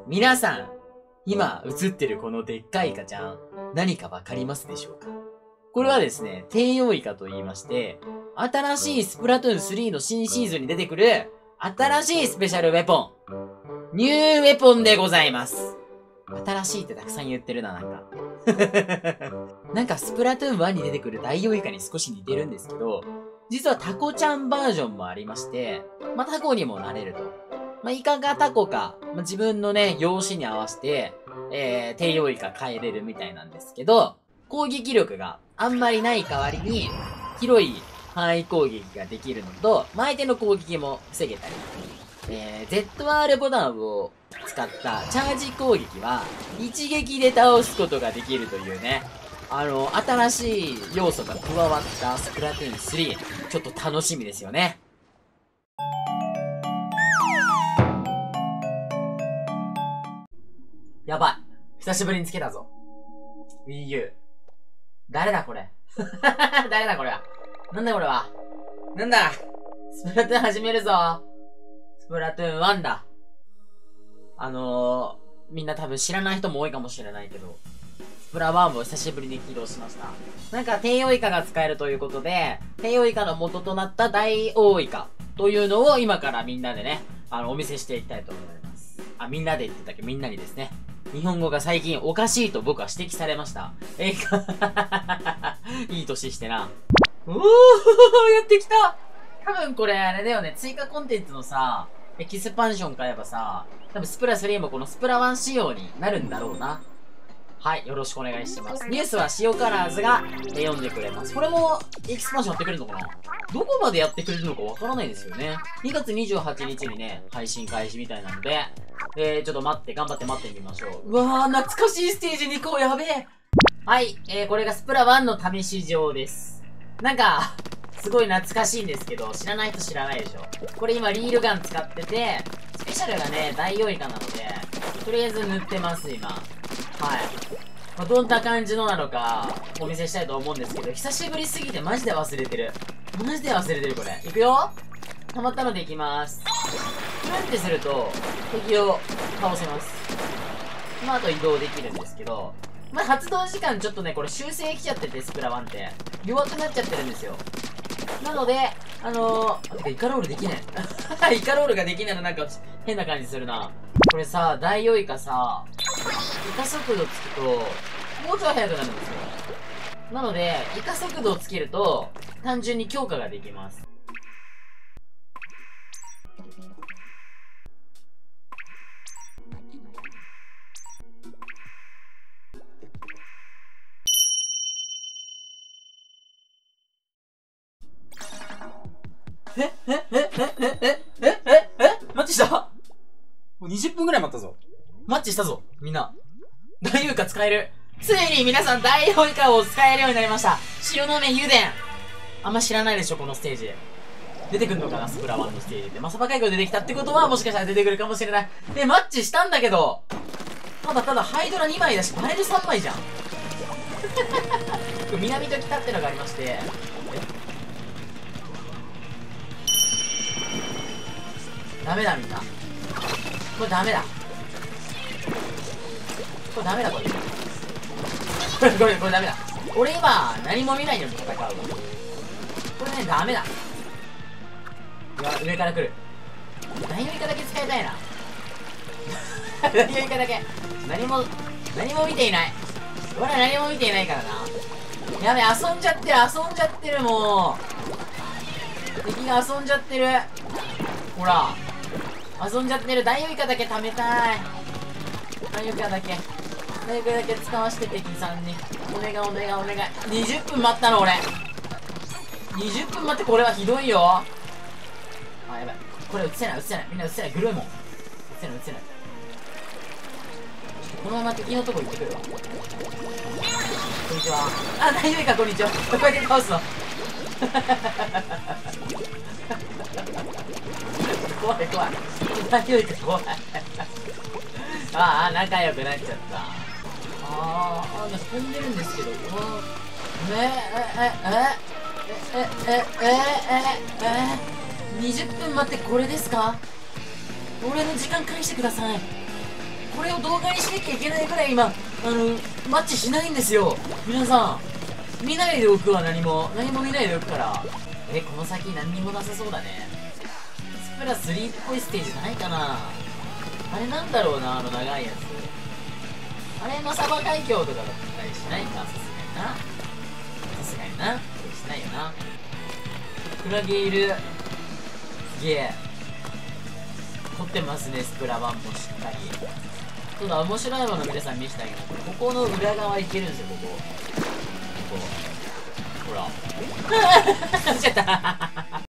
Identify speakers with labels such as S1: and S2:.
S1: 皆さん、今映ってるこのでっかいイカちゃん、何かわかりますでしょうか？これはですね、低用イカと言いまして、新しいスプラトゥーン3の新シーズンに出てくる、新しいスペシャルウェポン。ニューウェポンでございます。新しいってたくさん言ってるな、なんか。なんかスプラトゥーン1に出てくるダイオウイカに少し似てるんですけど、実はタコちゃんバージョンもありまして、タコにもなれると。イカかタコか、自分のね、容姿に合わせて、低用イカ変えれるみたいなんですけど、攻撃力があんまりない代わりに、広い範囲攻撃ができるのと、相手の攻撃も防げたり、ZR ボタンを使ったチャージ攻撃は、一撃で倒すことができるというね、新しい要素が加わったスプラトゥーン3、ちょっと楽しみですよね。やばい。久しぶりにつけたぞ。Wii U。誰だこれ。誰だこれは。なんだこれは。なんだ。スプラトゥーン始めるぞ。スプラトゥーン1だ。みんな多分知らない人も多いかもしれないけど、スプラ1も久しぶりに起動しました。なんか低用イカが使えるということで、低用イカの元となった大王イカというのを今からみんなでね、お見せしていきたいと思います。みんなで言ってたけどみんなにですね。日本語が最近おかしいと僕は指摘されました。いい年してな。やってきた。多分これあれだよね、追加コンテンツのさ、エキスパンション買えばさ、多分スプラ3もこのスプラ1仕様になるんだろうな。はい、よろしくお願いします。ニュースは塩カラーズが読んでくれます。これもエキスパンションやってくれるのかな？どこまでやってくれるのかわからないですよね。2月28日にね、配信開始みたいなので、ちょっと頑張って待ってみましょう。うわー、懐かしいステージ2個やべえ。はい、これがスプラ1の試し状です。なんか、すごい懐かしいんですけど、知らない人知らないでしょ。これ今リールガン使ってて、スペシャルがね、大用イカなので、とりあえず塗ってます、今。はい。どんな感じのなのか、お見せしたいと思うんですけど、久しぶりすぎてマジで忘れてる。マジで忘れてる、これ。いくよ。溜まったのでいきます。なんてすると、敵を倒せます。あと移動できるんですけど、発動時間ちょっとね、これ修正来ちゃってて、スプラ1って。弱くなっちゃってるんですよ。なので、イカロールできない。イカロールができないのなんか変な感じするな。これさ、ダイオウイカさ、イカ速度つくと、もうちょい速くなるんですよ。なので、イカ速度をつけると、単純に強化ができます。マッチしたもう20分ぐらい待ったぞ。マッチしたぞ、みんな。ダイオウイカ使える。ついに皆さんダイオウイカを使えるようになりました。白の目油田。あんま知らないでしょ、このステージ。出てくるのかな、スプラ1のステージって。サバ海峡出てきたってことは、もしかしたら出てくるかもしれない。で、マッチしたんだけど、ただハイドラ2枚だし、バレル3枚じゃん。南と北ってのがありまして、ダメだみんな。これダメだ。これダメだこれ。これダメだ。俺今、何も見ないように戦うわ。これね、ダメだ。うわ、上から来る。ダイオウイカだけ使いたいな。ダイオウイカだけ。何も見ていない。俺は何も見ていないからな。やべ、遊んじゃってる、もう。敵が遊んじゃってる。ほら。遊んじゃってる。ダイオウイカだけ貯めたい。ダイオウイカだけ使わして敵さんに。お願い。20分待ったの、俺。20分待って、これはひどいよ。やばい。これ映せない。みんな映せない。グロいもん。映せない。このまま敵のとこ行ってくるわ。こんにちは。ダイオウイカこんにちは。こうやって倒すの。怖い。ダイオウイカ怖い。仲良くなっちゃった。飛んでるんですけど。20分待って、これですか？俺の時間返してください。 これを動画にしなきゃいけないぐらい今、マッチしないんですよ。皆さん、見ないでおくわ、何も見ないでおくから。この先何にもなさそうだね。スプラ3っぽいステージないかな。あれなんだろうな、長いやつ。あれのサバ海峡とかだったりしないか、さすがにな。しないよな。クラゲいる。すげえ。撮ってますね、スプラ1もしっかり。そうだ、面白いもの皆さん見せてあげます。ここの裏側いけるんですよ、ここ。ほら。落ちちゃった。